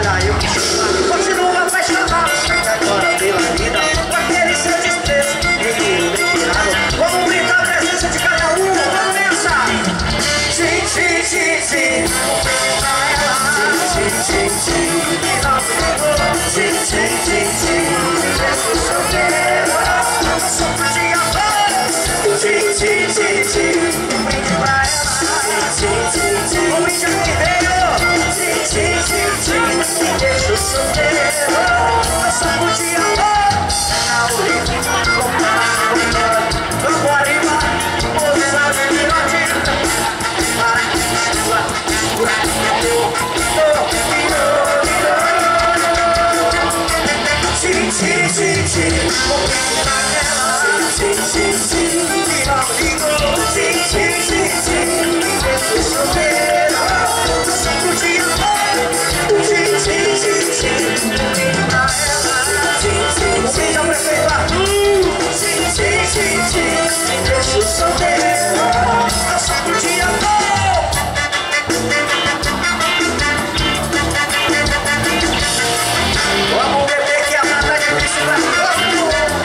olha eu que chorar. Continua apaixonado, sente agora pela vida. Com aquele seu desprezo, menino bem tirado. Vamos brincar a presença de cada um, vamos nessa. Sim, sim, sim, sim. Sim, sim, sim. Sim, sim, sim, sim. Eu sou solteiro, eu sou de amor. Sim, sim, sim, sim. Brinde pra ela. Sim, sim, sim. O brinde inteiro. Sim, sim, sim, sim. Me deixo solteiro, eu sou de amor. Na origem, vamos arriba, moça de virote. Para que sua sim, sim, sim, sim. Sim, sim, sim. Sim, sim, sim, sim. Eu sou solteiro, eu sou de amor. Sim, sim, sim, sim. Sim, sim, sim. Já prefeito Arthur. Sim, sim, sim, sim. Eu sou solteiro, eu sou de amor. Vamos beber que a mata é difícil pra todo mundo.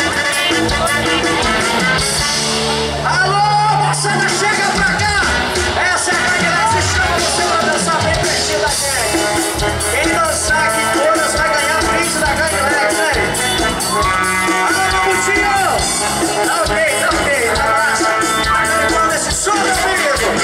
Alô, moçada, chega pra cá. Essa é a Cadillac, se chama você pra dançar bem pertinho da gente. Quem dançar aqui todas vai ganhar brinde da Cadillac, né? Alô, Mamutinho. Tá ok, tá massa. Quando esse som, meu amigo.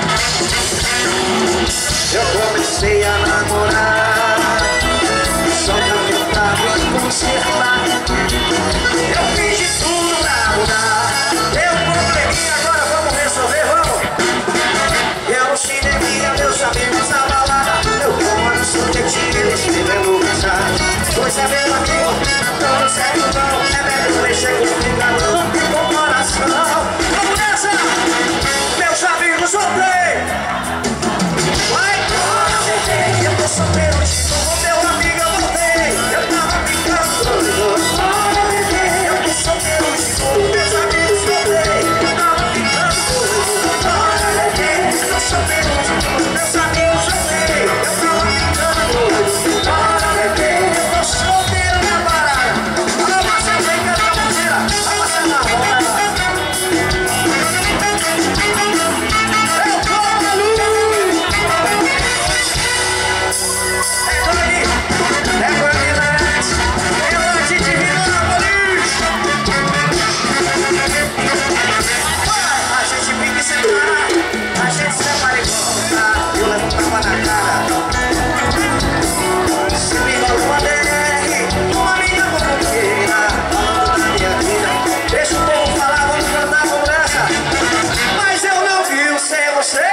Eu comecei a namorar só pra tentar me consertar. Eu fiz de tudo pra mudar. Deu um probleminha, agora vamos resolver, vamos. Eu no cinema, meus amigos na balada. Eu tomando sorvetinho, eles querendo casar. Pois é, meu amigo, não deu certo não. É melhor mexer com o ligador e com o coração. Vamos nessa! Meus amigos, voltei! Vai, bebê, eu tô solteiro de novo, meu amigo, eu voltei. Eu tava ficando, bora, bebê, eu tô solteiro de novo, meus amigos, voltei. Eu tava ficando, bora, bebê, eu tô solteiro de novo, meus amigos, voltei. Eu tava ficando, bora, bebê, eu tô solteiro na barra. Alô, Marcelo, vem cá, minha música, vai passar na roda. A gente separa e volta, eu levo um tapa na cara. Se me rola uma DR, uma minha fofoqueira, falando da minha vida. Deixa o povo falar, vamos cantar, vamos nessa. Mas eu não vi sem você.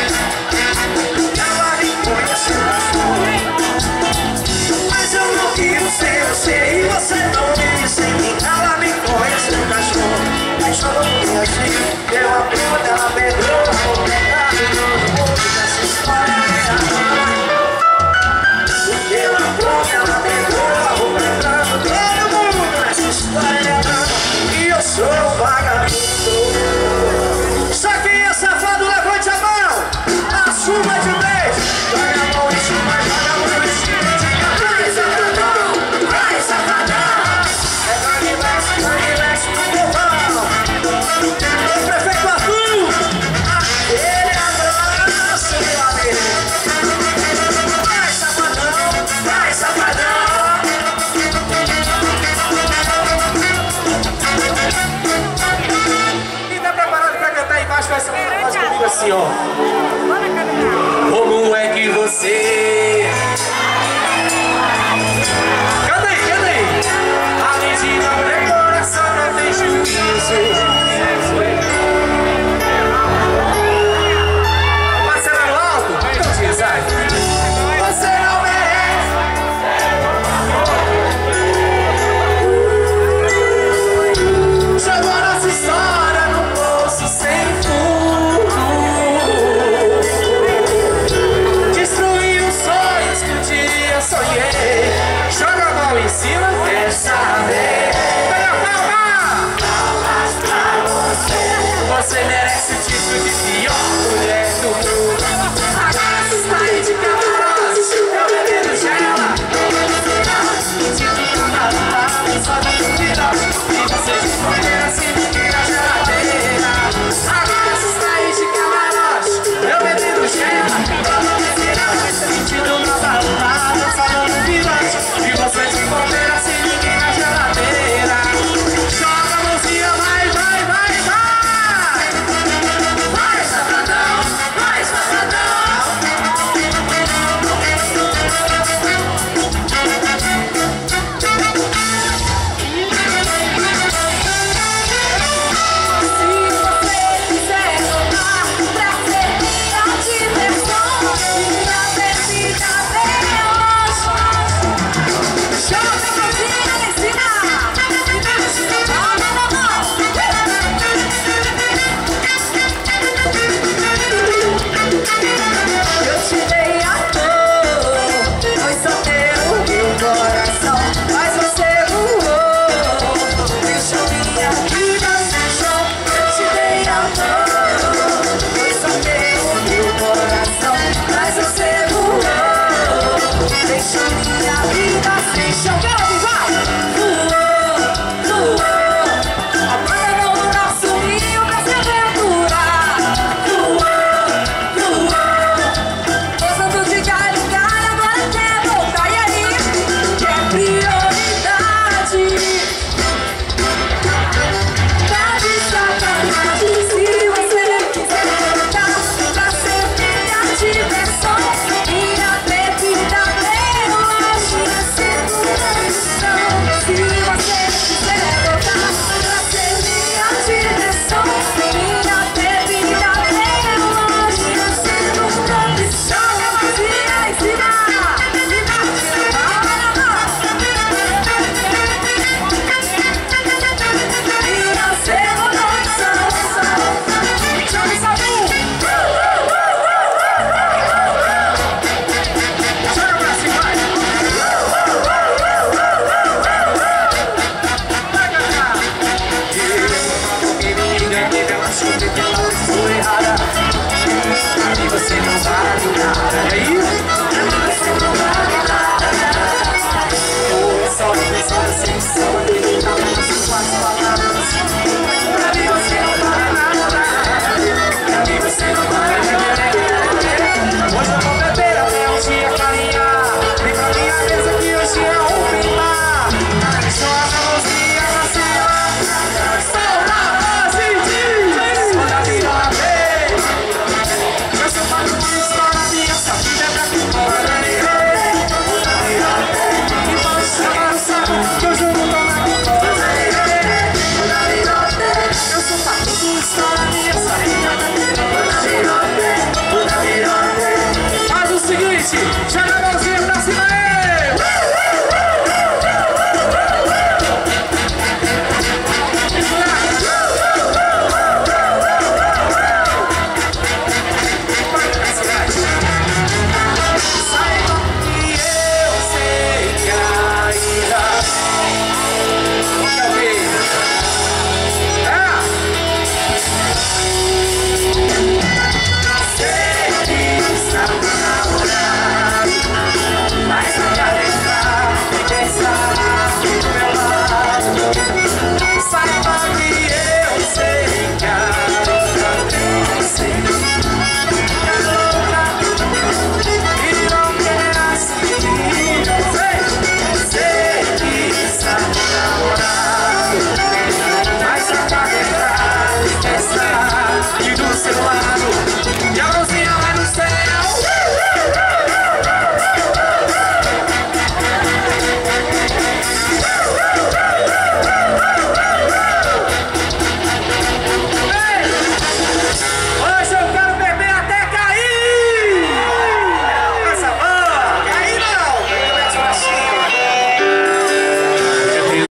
Ela me conheceu na sua. Mas eu não vi sem você. E você não vive sem mim. Ela me conheceu no cachorro. Mas só não me assim. Deu a prima dela, pegou. E eu sou um vagabundo. Só quem é safado, levante a mão. Assuma de vez. Joga a mão em cima, joga a mão em cima. Vai, safadão, vai, safadão. É Cadillac no povão. O prefeito Arthur, aquele abraço, meu amigo. Vai, safadão, vai, safadão. Faz comigo assim, ó. Como é que você... Canta aí, canta aí. Além de não ter coração, não tem juízo.